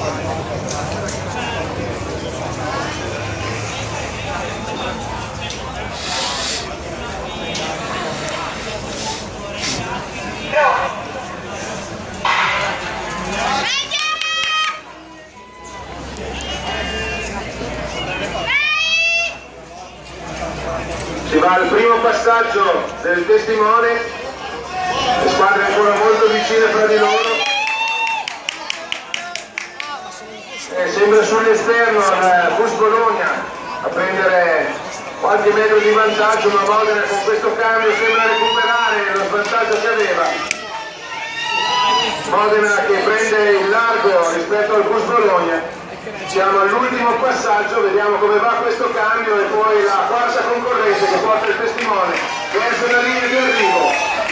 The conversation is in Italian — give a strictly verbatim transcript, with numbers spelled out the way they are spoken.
Si va al primo passaggio del testimone, le squadre ancora molto vicine fra di loro, e sembra sull'esterno il Bus Bologna a prendere qualche metro di vantaggio, ma Modena con questo cambio sembra recuperare lo svantaggio che aveva. Modena che prende il largo rispetto al Bus Bologna. Siamo all'ultimo passaggio, vediamo come va questo cambio e poi la quarta concorrente che porta il testimone verso la linea di arrivo.